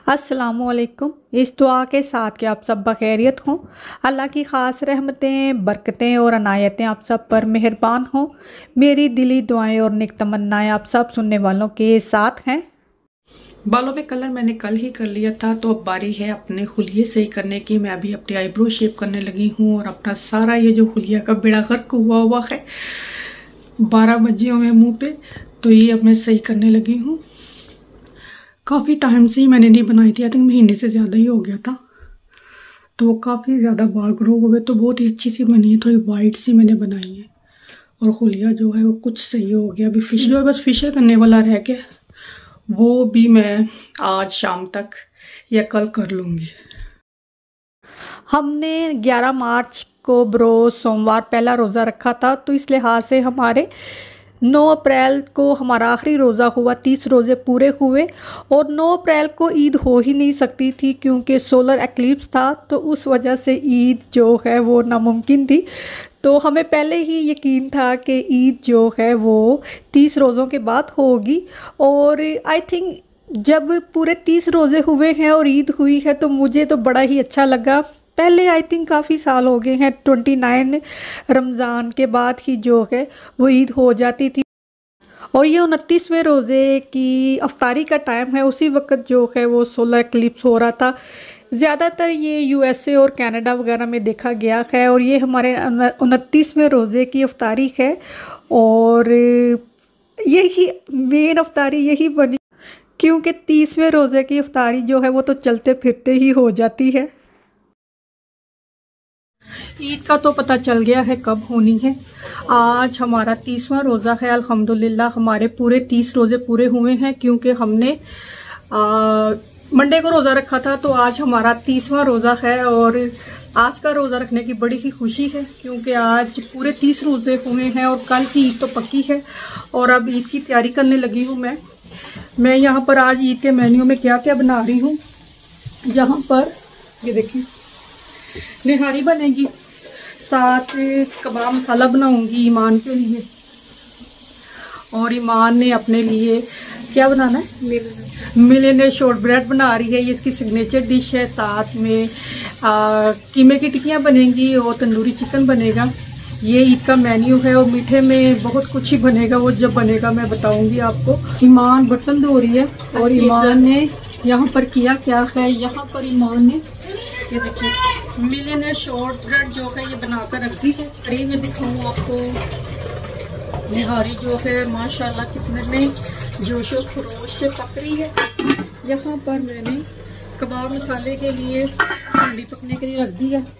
अस्सलामुअलैकुम। इस दुआ के साथ कि आप सब बखैरियत हों। अल्लाह की ख़ास रहमतें, बरकतें और अनायतें आप सब पर मेहरबान हों। मेरी दिली दुआएं और नेक तमन्नाएं आप सब सुनने वालों के साथ हैं। बालों में कलर मैंने कल ही कर लिया था, तो अब बारी है अपने हुलिये सही करने की। मैं अभी अपनी आईब्रो शेप करने लगी हूँ और अपना सारा ये जो हुलिया का बेड़ा गर्क हुआ है, 12 बजे हुए मुँह पे, तो ये अब मैं सही करने लगी हूँ। काफ़ी टाइम से ही मैंने नहीं बनाई थी, आई थिंक महीने से ज़्यादा ही हो गया था। तो काफ़ी ज़्यादा बाल ग्रो हो गए, तो बहुत ही अच्छी सी बनी है, थोड़ी वाइट सी मैंने बनाई है। और हुलिया जो है वो कुछ सही हो गया। अभी फिश जो है बस फिशर करने वाला रह गया, वो भी मैं आज शाम तक या कल कर लूँगी। हमने 11 मार्च को बरोज़ सोमवार पहला रोज़ा रखा था, तो इस लिहाज से हमारे 9 अप्रैल को हमारा आखिरी रोज़ा हुआ, 30 रोज़े पूरे हुए। और 9 अप्रैल को ईद हो ही नहीं सकती थी क्योंकि सोलर एक्लिप्स था, तो उस वजह से ईद जो है वो नामुमकिन थी। तो हमें पहले ही यकीन था कि ईद जो है वो 30 रोज़ों के बाद होगी। और आई थिंक जब पूरे 30 रोज़े हुए हैं और ईद हुई है, तो मुझे तो बड़ा ही अच्छा लगा। पहले आई थिंक काफ़ी साल हो गए हैं, 29 रमज़ान के बाद ही जो है वो ईद हो जाती थी। और ये 29वें रोज़े की अफ्तारी का टाइम है, उसी वक्त जो है वो सोलर एक्लिप्स हो रहा था। ज़्यादातर ये यूएसए और कनाडा वगैरह में देखा गया है। और ये हमारे 29वें रोज़े की अफ्तारी है, और यही मेन अफ्तारी यही बनी क्योंकि 30वें रोज़े की अफ्तारी जो है वो तो चलते फिरते ही हो जाती है। ईद का तो पता चल गया है कब होनी है। आज हमारा 30वां रोज़ा है, अल्हम्दुलिल्लाह हमारे पूरे 30 रोज़े पूरे हुए हैं, क्योंकि हमने मंडे को रोज़ा रखा था, तो आज हमारा 30वां रोज़ा है। और आज का रोज़ा रखने की बड़ी ही खुशी है, क्योंकि आज पूरे 30 रोज़े हुए हैं और कल की ईद तो पक्की है। और अब ईद की तैयारी करने लगी हूँ मैं यहाँ पर आज ईद के मेन्यू में क्या क्या बना रही हूँ। यहाँ पर ये देखिए, निहारी बनेगी, साथ कबाब मसाला बनाऊंगी ईमान के लिए। और ईमान ने अपने लिए क्या बनाना है, मिलेनियर शॉर्ट ब्रेड बना रही है, ये इसकी सिग्नेचर डिश है। साथ में कीमे की टिक्कियाँ बनेंगी और तंदूरी चिकन बनेगा। ये ईद का मेन्यू है। और मीठे में बहुत कुछ ही बनेगा, वो जब बनेगा मैं बताऊंगी आपको। ईमान बर्तन धो रही है, और ईमान ने यहाँ पर किया क्या है, यहाँ पर ईमान ने ये देखिए मिलियनर शॉर्ट ब्रेड जो है ये बनाकर रख दी है। कड़ी में दिखाऊँ आपको, निहारी जो है माशाल्लाह कितने जोशो खरोश से पक रही है। यहाँ पर मैंने कबाब मसाले के लिए हंडी पकने के लिए रख दी है।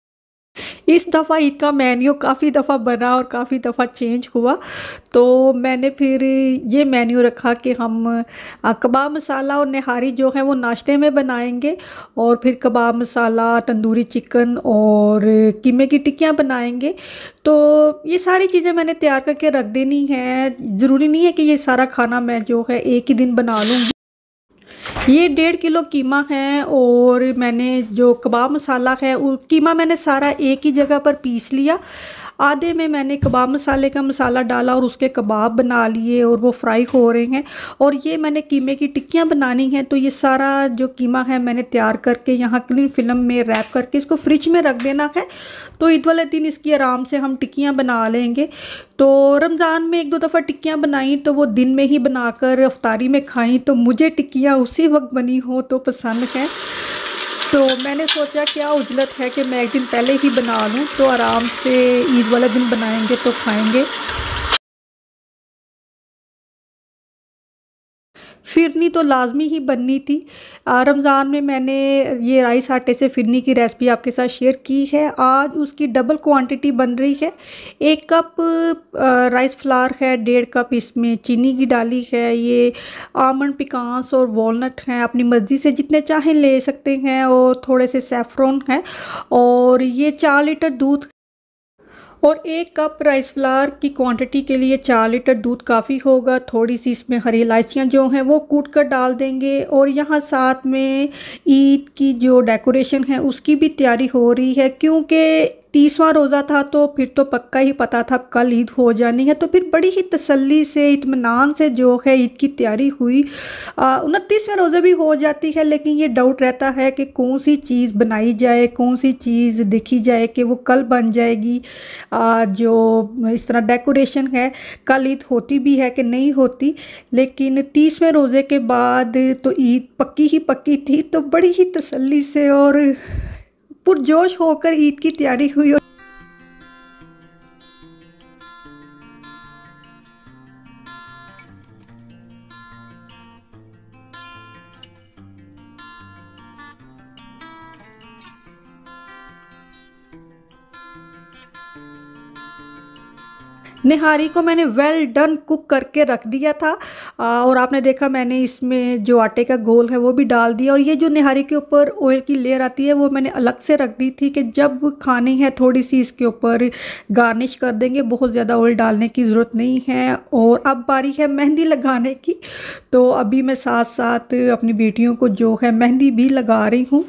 इस दफ़ा ईद का मेन्यू काफ़ी दफ़ा बना और काफ़ी दफ़ा चेंज हुआ, तो मैंने फिर ये मेन्यू रखा कि हम कबाब मसाला और निहारी जो है वो नाश्ते में बनाएंगे, और फिर कबाब मसाला, तंदूरी चिकन और कीमे की टिक्कियाँ बनाएंगे। तो ये सारी चीज़ें मैंने तैयार करके रख देनी है। ज़रूरी नहीं है कि ये सारा खाना मैं जो है एक ही दिन बना लूँगी। ये 1.5 किलो कीमा है, और मैंने जो कबाब मसाला है वो कीमा मैंने सारा एक ही जगह पर पीस लिया। आधे में मैंने कबाब मसाले का मसाला डाला और उसके कबाब बना लिए, और वो फ्राई हो रहे हैं। और ये मैंने कीमे की टिक्कियाँ बनानी हैं, तो ये सारा जो कीमा है मैंने तैयार करके यहाँ क्लीन फिल्म में रैप करके इसको फ्रिज में रख देना है। तो ईद वाले दिन इसकी आराम से हम टिक्कियाँ बना लेंगे। तो रमज़ान में 1-2 दफ़ा टिक्कियाँ बनाई, तो वो दिन में ही बनाकर अफ्तारी में खाई, तो मुझे टिक्कियाँ उसी वक्त बनी हो तो पसंद है। तो मैंने सोचा क्या उजलत है कि मैं एक दिन पहले ही बना लूँ, तो आराम से ईद वाले दिन बनाएंगे तो खाएंगे। फिरनी तो लाजमी ही बननी थी। रमज़ान में मैंने ये राइस आटे से फिरनी की रेसिपी आपके साथ शेयर की है। आज उसकी डबल क्वांटिटी बन रही है। 1 कप राइस फ्लावर है, 1.5 कप इसमें चीनी की डाली है। ये आमंड, पिकांस और वॉलनट हैं, अपनी मर्ज़ी से जितने चाहें ले सकते हैं। और थोड़े से सैफ़रॉन हैं। और ये 4 लीटर दूध, और 1 कप राइस फ्लावर की क्वांटिटी के लिए 4 लीटर दूध काफ़ी होगा। थोड़ी सी इसमें हरी इलायचियाँ जो हैं वो कूट कर डाल देंगे। और यहाँ साथ में ईद की जो डेकोरेशन है उसकी भी तैयारी हो रही है, क्योंकि 30वां रोज़ा था तो फिर तो पक्का ही पता था कल ईद हो जानी है, तो फिर बड़ी ही तसल्ली से इत्मीनान से जो है ईद की तैयारी हुई। 29वें रोज़े भी हो जाती है, लेकिन ये डाउट रहता है कि कौन सी चीज़ बनाई जाए, कौन सी चीज़ देखी जाए कि वो कल बन जाएगी। जो इस तरह डेकोरेशन है, कल ईद होती भी है कि नहीं होती, लेकिन 30वें रोज़े के बाद तो ईद पक्की ही पक्की थी। तो बड़ी ही तसल्ली से और पुरजोश होकर ईद की तैयारी हुई। निहारी को मैंने वेल डन कुक करके रख दिया था। और आपने देखा मैंने इसमें जो आटे का गोल है वो भी डाल दिया, और ये जो निहारी के ऊपर ऑयल की लेयर आती है वो मैंने अलग से रख दी थी कि जब खानी है थोड़ी सी इसके ऊपर गार्निश कर देंगे, बहुत ज़्यादा ऑयल डालने की ज़रूरत नहीं है। और अब बारी है मेहंदी लगाने की, तो अभी मैं साथ साथ अपनी बेटियों को जो है मेहंदी भी लगा रही हूँ।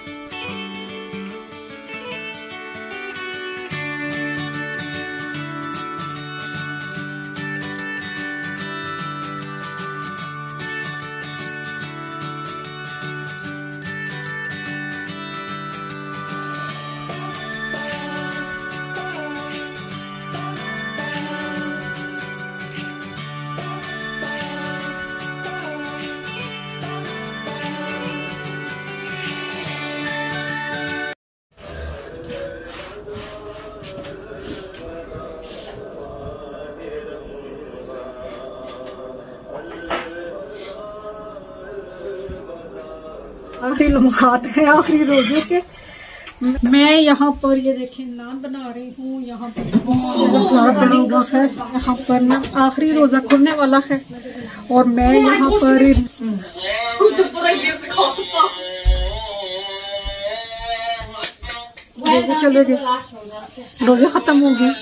आखिरी लम्हात हैं आखिरी रोजे के। मैं यहाँ पर ये देखिए नान बना रही हूँ। यहाँ पर बहुत बना हुआ है। यहाँ पर ना आखिरी रोजा खुलने वाला है और मैं यहाँ पर रोजे चले गए, रोजे खत्म हो गए।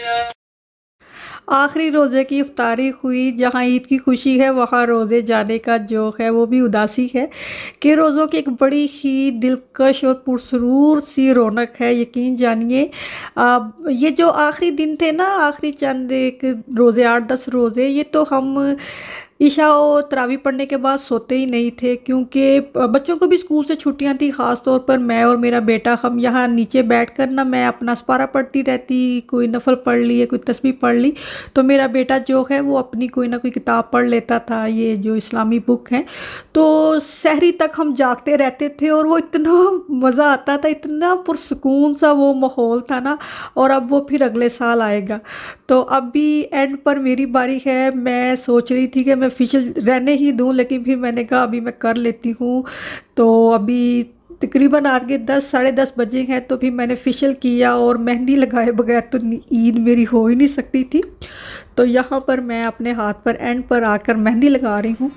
आखिरी रोज़े की इफ्तारी हुई। जहाँ ईद की खुशी है वहाँ रोज़े जाने का जो है वो भी उदासी है कि रोज़ों की एक बड़ी ही दिलकश और पुरसरूर सी रौनक है। यकीन जानिए ये जो आखिरी दिन थे ना, आखिरी चंद एक रोज़े 8-10 रोज़े, ये तो हम ईशा और तरावी पढ़ने के बाद सोते ही नहीं थे, क्योंकि बच्चों को भी स्कूल से छुट्टियां थी। ख़ास तौर पर मैं और मेरा बेटा, हम यहाँ नीचे बैठकर ना, मैं अपना सपारा पढ़ती रहती, कोई नफल पढ़ ली या कोई तस्बीह पढ़ ली, तो मेरा बेटा जो है वो अपनी कोई ना कोई किताब पढ़ लेता था, ये जो इस्लामी बुक हैं। तो सहरी तक हम जागते रहते थे और वो इतना मज़ा आता था, इतना पुरसकून सा वो माहौल था ना। और अब वो फिर अगले साल आएगा। तो अब भी एंड पर मेरी बारी है। मैं सोच रही थी कि मैं फेशियल रहने ही दूं, लेकिन फिर मैंने कहा अभी मैं कर लेती हूँ। तो अभी तकरीबन आज के 10-10:30 बजे हैं, तो फिर मैंने फेशियल किया और मेहंदी लगाए बगैर तो ईद मेरी हो ही नहीं सकती थी। तो यहाँ पर मैं अपने हाथ पर एंड पर आकर मेहंदी लगा रही हूँ।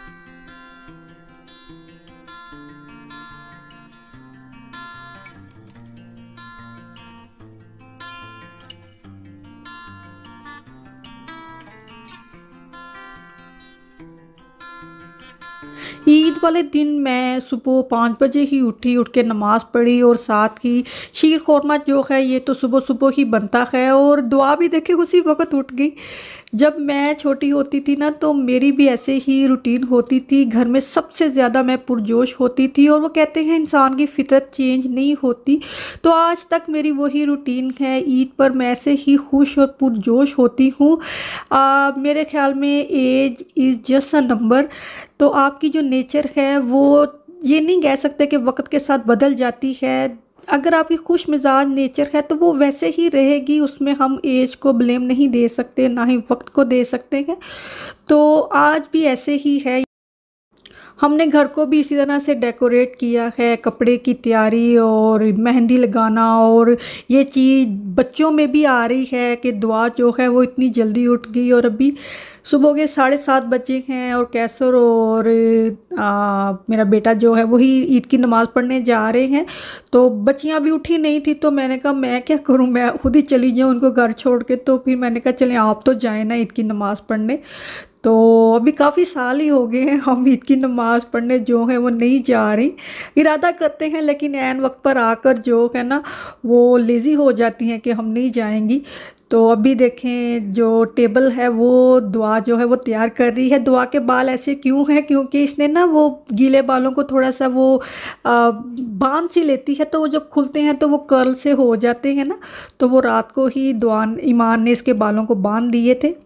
ईद वाले दिन मैं सुबह 5 बजे ही उठी, उठ के नमाज़ पढ़ी और साथ ही शीर खोरमा जो है ये तो सुबह सुबह ही बनता है, और दुआ भी देखे उसी वक्त उठ गई। जब मैं छोटी होती थी ना, तो मेरी भी ऐसे ही रूटीन होती थी। घर में सबसे ज़्यादा मैं पुरजोश होती थी, और वो कहते हैं इंसान की फितरत चेंज नहीं होती। तो आज तक मेरी वही रूटीन है। ईद पर मैं ऐसे ही खुश और पुरजोश होती हूँ। मेरे ख्याल में age is just a number. तो आपकी जो नेचर है वो ये नहीं कह सकते कि वक्त के साथ बदल जाती है। अगर आपकी खुश मिजाज नेचर है तो वो वैसे ही रहेगी, उसमें हम एज को ब्लेम नहीं दे सकते, ना ही वक्त को दे सकते हैं। तो आज भी ऐसे ही है। हमने घर को भी इसी तरह से डेकोरेट किया है, कपड़े की तैयारी और मेहंदी लगाना, और ये चीज़ बच्चों में भी आ रही है कि दुआ जो है वो इतनी जल्दी उठ गई। और अभी सुबह के 7:30 बजे हैं और कैसर और मेरा बेटा जो है वही ईद की नमाज़ पढ़ने जा रहे हैं। तो बच्चियां भी उठी नहीं थी, तो मैंने कहा मैं क्या करूं, मैं खुद ही चली जाऊं उनको घर छोड़ के। तो फिर मैंने कहा चलें आप तो जाएं ना ईद की नमाज़ पढ़ने। तो अभी काफ़ी साल ही हो गए हैं हम ईद की नमाज़ पढ़ने जो है वो नहीं जा रही। इरादा करते हैं लेकिन ऐन वक्त पर आकर जो है ना वो लेज़ी हो जाती हैं कि हम नहीं जाएंगी। तो अभी देखें जो टेबल है वो दुआ जो है वो तैयार कर रही है। दुआ के बाल ऐसे क्यों हैं, क्योंकि इसने ना वो गीले बालों को थोड़ा सा वो बांध सी लेती है, तो वो जब खुलते हैं तो वो कर्ल से हो जाते हैं ना। तो वो रात को ही दुआ ईमान ने इसके बालों को बांध दिए थे।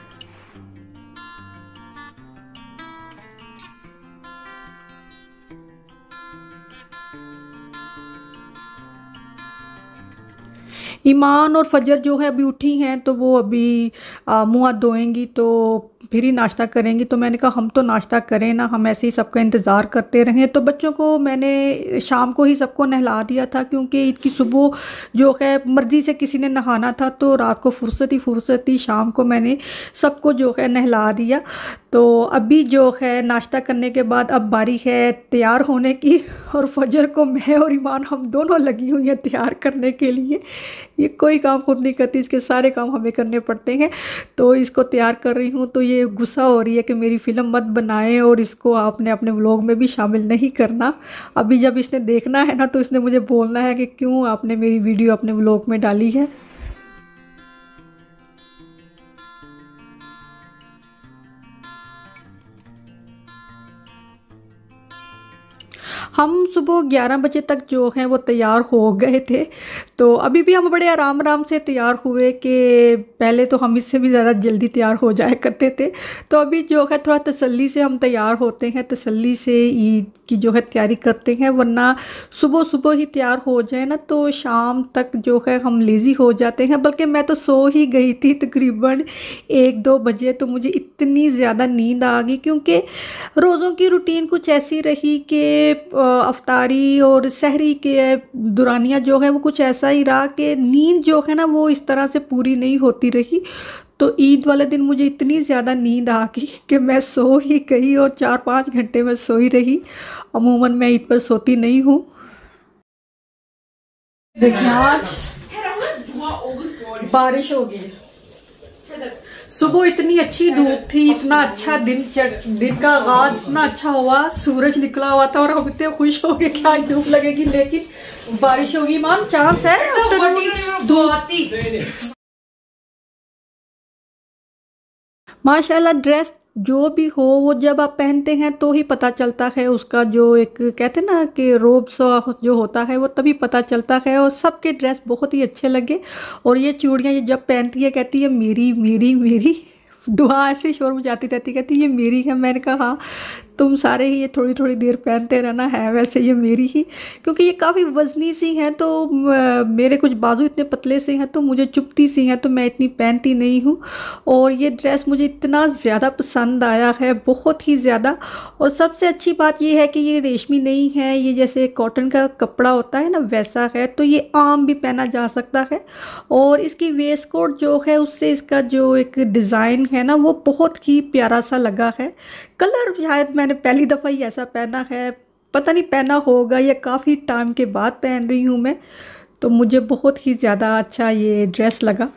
ईमान और फजर जो है अभी उठी हैं, तो वो अभी मुँह हाथ धोएंगी तो फिर ही नाश्ता करेंगी। तो मैंने कहा हम तो नाश्ता करें ना, हम ऐसे ही सबका इंतज़ार करते रहें। तो बच्चों को मैंने शाम को ही सबको नहला दिया था, क्योंकि ईद की सुबह जो है मर्ज़ी से किसी ने नहाना था, तो रात को फुर्सत ही शाम को मैंने सबको जो है नहला दिया। तो अभी जो है नाश्ता करने के बाद अब बारी है तैयार होने की, और फजर को मैं और ईमान हम दोनों लगी हुई हैं तैयार करने के लिए। ये कोई काम खुद नहीं करती, इसके सारे काम हमें करने पड़ते हैं। तो इसको तैयार कर रही हूँ, तो ये गुस्सा हो रही है कि मेरी फ़िल्म मत बनाएं और इसको आपने अपने व्लॉग में भी शामिल नहीं करना। अभी जब इसने देखना है ना तो इसने मुझे बोलना है कि क्यों आपने मेरी वीडियो अपने व्लॉग में डाली है। हम सुबह 11 बजे तक जो हैं वो तैयार हो गए थे। तो अभी भी हम बड़े आराम आराम से तैयार हुए, कि पहले तो हम इससे भी ज़्यादा जल्दी तैयार हो जाया करते थे। तो अभी जो है थोड़ा तसल्ली से हम तैयार होते हैं, तसल्ली से ईद की जो है तैयारी करते हैं, वरना सुबह सुबह ही तैयार हो जाए ना तो शाम तक जो है हम लेज़ी हो जाते हैं। बल्कि मैं तो सो ही गई थी तकरीबन 1-2 बजे, तो मुझे इतनी ज़्यादा नींद आ गई, क्योंकि रोज़ों की रूटीन कुछ ऐसी रही कि अफ्तारी और सहरी के दुरानिया जो है वो कुछ ऐसा ही रहा कि नींद जो है ना वो इस तरह से पूरी नहीं होती रही। तो ईद वाले दिन मुझे इतनी ज़्यादा नींद आ गई कि मैं सो ही गई, और 4-5 घंटे में सो ही रही। अमूमन मैं ईद पर सोती नहीं हूँ। देखिए आज बारिश हो गई। सुबह इतनी अच्छी धूप थी, इतना अच्छा दिन का आगाज इतना अच्छा हुआ, सूरज निकला हुआ था और हम इतने खुश हो गए कि आज धूप लगेगी, लेकिन बारिश होगी। मान चांस है धूप। माशाल्लाह ड्रेस जो भी हो वो जब आप पहनते हैं तो ही पता चलता है उसका, जो एक कहते हैं ना कि रोब सा जो होता है वो तभी पता चलता है। और सबके ड्रेस बहुत ही अच्छे लगे। और ये चूड़ियाँ ये जब पहनती है कहती है मेरी मेरी मेरी, दुआ ऐसे शोर मचाती रहती, कहती ये मेरी है। मैंने कहा हाँ तुम सारे ही ये थोड़ी थोड़ी देर पहनते रहना, है वैसे ये मेरी ही, क्योंकि ये काफ़ी वज़नी सी हैं। तो मेरे कुछ बाजू इतने पतले से हैं तो मुझे चुभती सी हैं, तो मैं इतनी पहनती नहीं हूँ। और ये ड्रेस मुझे इतना ज़्यादा पसंद आया है, बहुत ही ज़्यादा। और सबसे अच्छी बात ये है कि ये रेशमी नहीं है, ये जैसे कॉटन का कपड़ा होता है ना वैसा है, तो ये आम भी पहना जा सकता है। और इसकी वेस्ट कोट जो है उससे इसका जो एक डिज़ाइन है ना वो बहुत ही प्यारा सा लगा है। कलर शायद मैंने पहली दफ़ा ही ऐसा पहना है, पता नहीं पहना होगा या काफ़ी टाइम के बाद पहन रही हूँ मैं, तो मुझे बहुत ही ज़्यादा अच्छा ये ड्रेस लगा।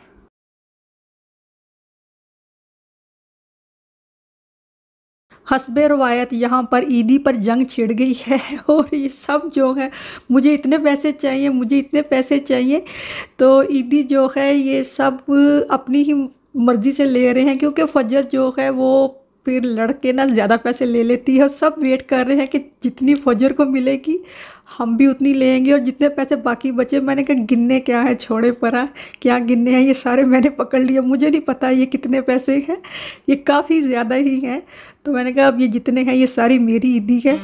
हस्बे रवायत यहाँ पर ईदी पर जंग छिड़ गई है और ये सब जो है मुझे इतने पैसे चाहिए, मुझे इतने पैसे चाहिए। तो ईदी जो है ये सब अपनी ही मर्ज़ी से ले रहे हैं, क्योंकि फजर जो है वो फिर लड़के ना ज़्यादा पैसे ले लेती है, और सब वेट कर रहे हैं कि जितनी फजर को मिलेगी हम भी उतनी लेंगे, और जितने पैसे बाकी बचे मैंने कहा गिनने क्या है, छोड़े पड़ा क्या गिनने हैं, ये सारे मैंने पकड़ लिए, मुझे नहीं पता ये कितने पैसे हैं, ये काफ़ी ज़्यादा ही हैं। तो मैंने कहा अब ये जितने हैं ये सारी मेरी ईदी है।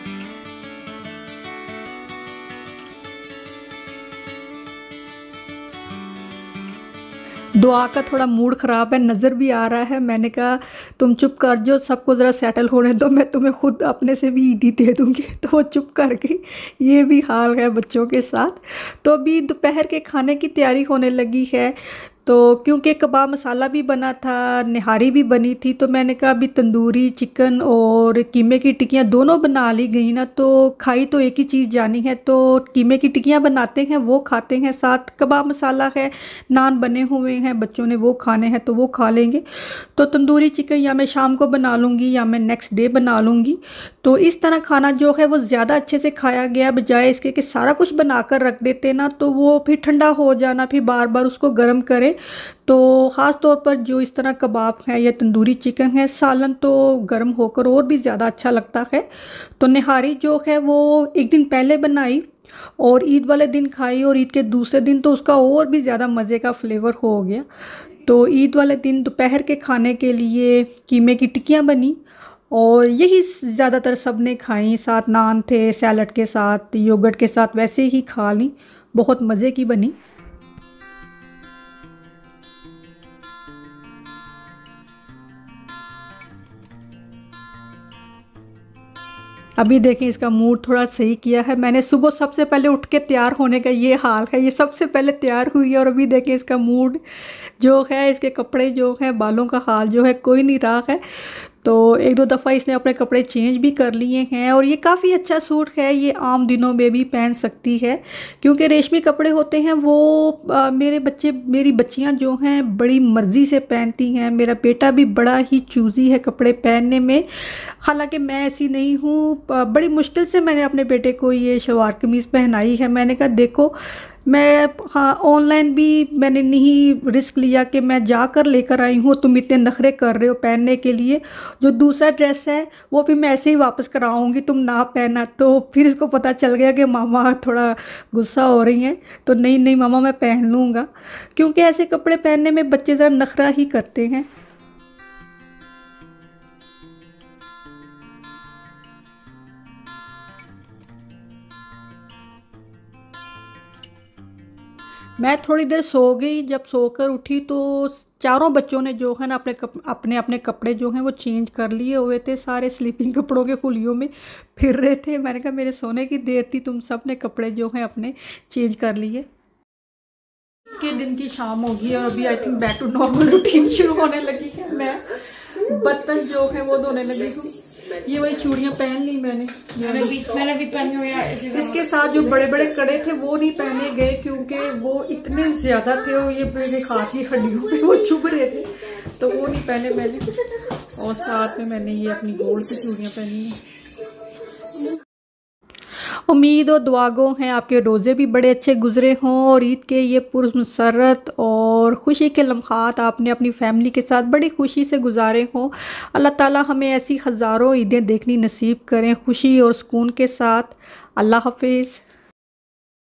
दुआ का थोड़ा मूड ख़राब है, नज़र भी आ रहा है। मैंने कहा तुम चुप कर जो, सबको ज़रा सेटल होने दो, मैं तुम्हें खुद अपने से भी ईदी दे दूँगी। तो वो चुप कर गई। ये भी हाल है बच्चों के साथ। तो अभी दोपहर के खाने की तैयारी होने लगी है। तो क्योंकि कबाब मसाला भी बना था, निहारी भी बनी थी, तो मैंने कहा अभी तंदूरी चिकन और कीमे की टिक्कियाँ दोनों बना ली गई ना, तो खाई तो एक ही चीज़ जानी है। तो कीमे की टिक्कियाँ बनाते हैं, वो खाते हैं, साथ कबाब मसाला है, नान बने हुए हैं, बच्चों ने वो खाने हैं तो वो खा लेंगे। तो तंदूरी चिकन या मैं शाम को बना लूँगी या मैं नेक्स्ट डे बना लूँगी। तो इस तरह खाना जो है वो ज़्यादा अच्छे से खाया गया, बजाय इसके कि सारा कुछ बना कर रख देते ना, तो वो फिर ठंडा हो जाना, फिर बार बार उसको गर्म करें। तो ख़ास तौर पर जो इस तरह कबाब है या तंदूरी चिकन है, सालन तो गर्म होकर और भी ज़्यादा अच्छा लगता है। तो निहारी जो है वो एक दिन पहले बनाई और ईद वाले दिन खाई, और ईद के दूसरे दिन तो उसका और भी ज़्यादा मज़े का फ्लेवर हो गया। तो ईद वाले दिन दोपहर के खाने के लिए कीमे की टिक्कियाँ बनी और यही ज़्यादातर सब ने खाई, साथ नान थे, सैलड के साथ, योगर्ट के साथ, वैसे ही खा ली, बहुत मज़े की बनी। अभी देखें इसका मूड थोड़ा सही किया है मैंने। सुबह सबसे पहले उठ के तैयार होने का ये हाल है, ये सबसे पहले तैयार हुई है और अभी देखें इसका मूड जो है, इसके कपड़े जो है, बालों का हाल जो है कोई नहीं रहा है। तो एक दो दफ़ा इसने अपने कपड़े चेंज भी कर लिए हैं और ये काफ़ी अच्छा सूट है, ये आम दिनों में भी पहन सकती है क्योंकि रेशमी कपड़े होते हैं वो मेरी बच्चियां जो हैं बड़ी मर्ज़ी से पहनती हैं। मेरा बेटा भी बड़ा ही चूज़ी है कपड़े पहनने में, हालांकि मैं ऐसी नहीं हूँ। बड़ी मुश्किल से मैंने अपने बेटे को ये शलवार कमीज़ पहनाई है। मैंने कहा देखो, मैं हाँ ऑनलाइन भी मैंने नहीं रिस्क लिया कि मैं जाकर लेकर आई हूँ, तुम इतने नखरे कर रहे हो पहनने के लिए, जो दूसरा ड्रेस है वो भी मैं ऐसे ही वापस कराऊंगी, तुम ना पहना। तो फिर इसको पता चल गया कि मामा थोड़ा गुस्सा हो रही हैं, तो नहीं नहीं मामा मैं पहन लूँगा, क्योंकि ऐसे कपड़े पहनने में बच्चे ज़रा नखरा ही करते हैं। मैं थोड़ी देर सो गई, जब सोकर उठी तो चारों बच्चों ने जो है ना अपने अपने कपड़े जो हैं वो चेंज कर लिए हुए थे, सारे स्लीपिंग कपड़ों के खुलियों में फिर रहे थे। मैंने कहा मेरे सोने की देर थी, तुम सब ने कपड़े जो हैं अपने चेंज कर लिए। के दिन की शाम होगी और अभी I think back to normal routine शुरू होने लगी है। मैं बर्तन जो है वो धोने लगी हूँ। ये वही चूड़ियाँ पहन ली मैंने भी पहनी हुई है। इसके साथ जो बड़े बड़े कड़े थे वो नहीं पहने गए क्योंकि वो इतने ज्यादा थे और ये मेरे हाथ की हड्डियों में वो चुभ रहे थे, तो वो नहीं पहने मैंने। और साथ में मैंने ये अपनी गोल्ड की चूड़ियाँ पहनी है। उम्मीद और दुआगो हैं आपके रोज़े भी बड़े अच्छे गुजरे हों और ईद के ये पुरमसरत और ख़ुशी के लम्हात आपने अपनी फैमिली के साथ बड़ी खुशी से गुजारे हों। अल्लाह ताला हमें ऐसी हज़ारों ईदें देखनी नसीब करें खुशी और सुकून के साथ। अल्लाह हाफिज़।